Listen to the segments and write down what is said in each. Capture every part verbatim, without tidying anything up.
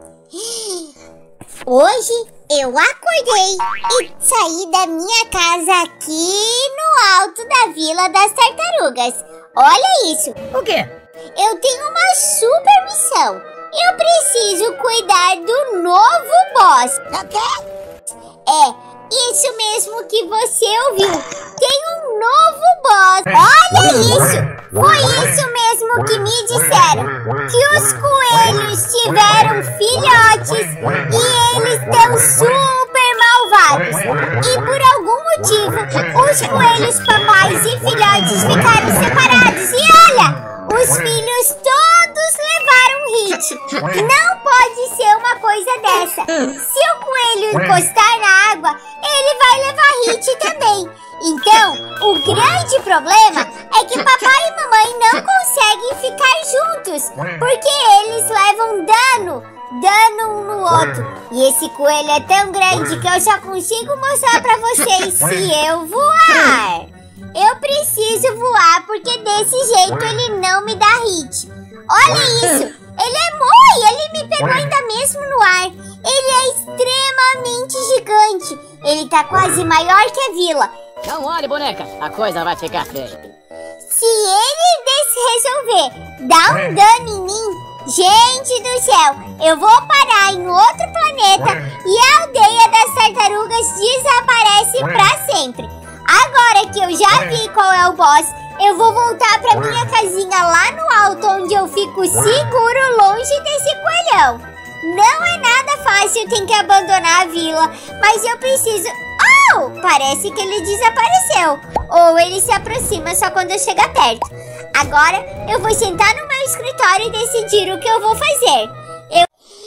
Hoje eu acordei e saí da minha casa aqui no alto da Vila das Tartarugas. Olha isso. O quê? Eu tenho uma super missão. Eu preciso cuidar do novo boss. O quê? É, isso mesmo que você ouviu. Tem um novo boss. Olha isso. Foi isso mesmo que me disseram. Que os coelhos tiveram filhotes e eles estão super malvados. E por algum motivo, os coelhos papais e filhotes ficaram separados. E olha, os filhos todos levaram hit. Não pode ser uma coisa dessa. Se o coelho encostar na água, ele vai levar hit também. Então, o grande problema é que papai e mamãe não conseguem ficar juntos, porque eles levam dano, dano um no outro. E esse coelho é tão grande que eu só consigo mostrar pra vocês se eu voar. Eu preciso voar porque desse jeito ele não me dá hit. Olha isso! Ele é muito, ele me pegou ainda mesmo no ar. Ele é extremamente gigante. Ele tá quase maior que a vila. Não olhe, boneca, a coisa vai ficar feia. Se ele desse resolver dar um dano em mim, gente do céu, eu vou parar em outro planeta e a aldeia das tartarugas desaparece pra sempre. Agora que eu já vi qual é o boss, eu vou voltar pra minha casinha lá no alto, onde eu fico seguro longe desse coelhão. Não é nada fácil, tem que abandonar a vila, mas eu preciso... Oh, parece que ele desapareceu. Ou ele se aproxima só quando eu chegar perto. Agora eu vou sentar no meu escritório e decidir o que eu vou fazer. Eu...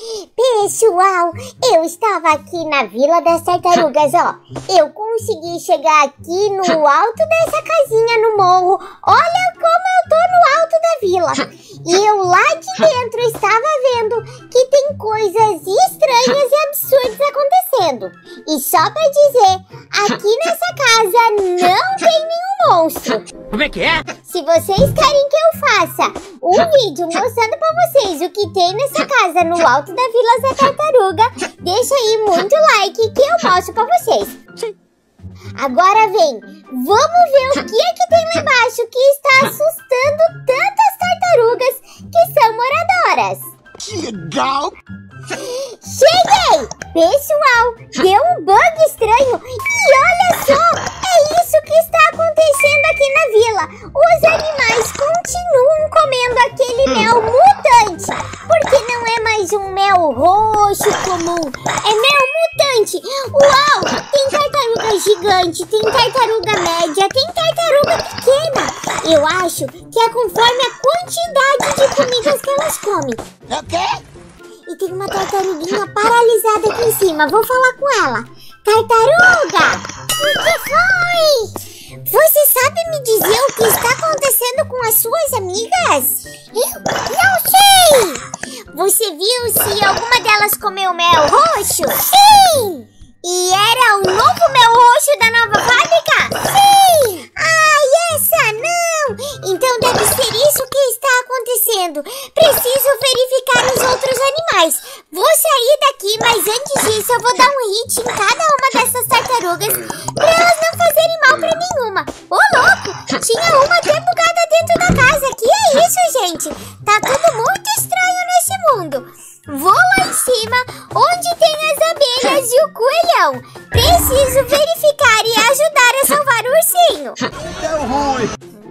Pessoal, eu estava aqui na Vila das Tartarugas, ó. Eu consegui chegar aqui no alto dessa casinha no morro. Olha como eu tô no alto da vila. E eu lá de dentro estava vendo que tem coisas estranhas e absurdas acontecendo. E só pra dizer, aqui nessa casa não tem nenhum monstro. Como é que é? Se vocês querem que eu faça um vídeo mostrando pra vocês o que tem nessa casa no alto da Vila da Tartaruga, deixa aí muito like que eu mostro pra vocês. Agora vem, vamos ver o que é que tem lá embaixo que está assustando tantas tartarugas que são moradoras. Que legal! Cheguei! Pessoal, deu um bug estranho e olha só, é isso que está acontecendo aqui na vila. Os animais continuam comendo aquele mel mutante, porque não é mais um mel roxo comum, é mel mutante. Uau, tem tartaruga gigante, tem tartaruga média, tem tartaruga pequena. Eu acho que é conforme a quantidade de comidas que elas comem. O quê? E tem uma tartaruguinha paralisada aqui em cima. Vou falar com ela. Tartaruga! O que foi? Você sabe me dizer o que está acontecendo com as suas amigas? Eu não sei! Você viu se alguma delas comeu mel roxo? Sim! E era o novo mel roxo da nova fábrica? Sim! Ai, essa não! Então deve ser isso que está acontecendo. Preciso verificar os outros animais. Vou sair daqui, mas antes disso eu vou dar um hit em cada uma dessas tartarugas para elas não fazerem mal para nenhuma. Ô, louco! Tinha uma até bugada dentro da casa. Que é isso, gente? Tá tudo muito estranho nesse mundo. Vou lá em cima, onde tem as abelhas e o coelhão. Preciso verificar e ajudar a salvar o ursinho. Deu ruim.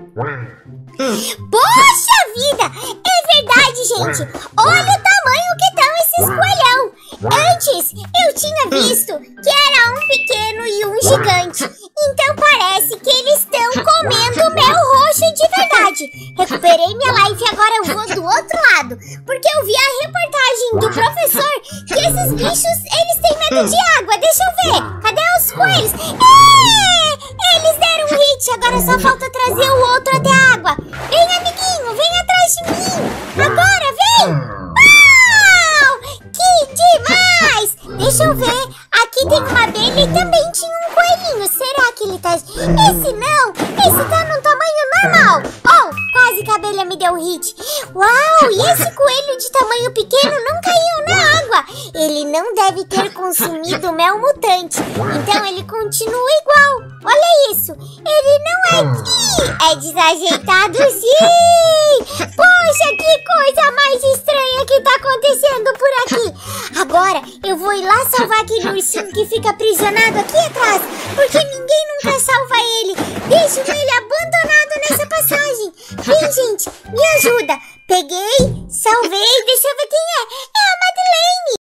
Poxa vida! É verdade, gente! Olha o tamanho que estão esses coelhão! Antes, eu tinha visto que era um pequeno e um gigante. Então parece que eles estão comendo mel roxo de verdade. Recuperei minha life e agora eu vou do outro lado. Porque eu vi a reportagem do professor que esses bichos, eles têm medo de água. Deixa eu ver. Cadê os coelhos? É! Eles deram um hit. Agora só falta trazer o outro até a água. Vem, amiguinho. Vem atrás de mim. Agora, vem. Uau! Que demais! Deixa eu ver. Aqui tem uma abelha e também tinha um coelhinho. Será que ele tá... Esse não. Esse tá num tamanho normal. Oh, quase que a abelha me deu hit. Uau, e esse coelho de tamanho pequeno não caiu na água. Ele não deve ter consumido mel mutante. Então ele continua igual. Olha isso. Ele não é... É desajeitado, sim! Poxa, que coisa mais estranha que tá acontecendo por aqui. Agora eu vou ir lá salvar aquele ursinho que fica aprisionado aqui atrás. Porque ninguém nunca salva ele. Deixo ele abandonado nessa passagem. Vem, gente, me ajuda. Peguei, salvei, deixa eu ver quem é. É a Madeleine.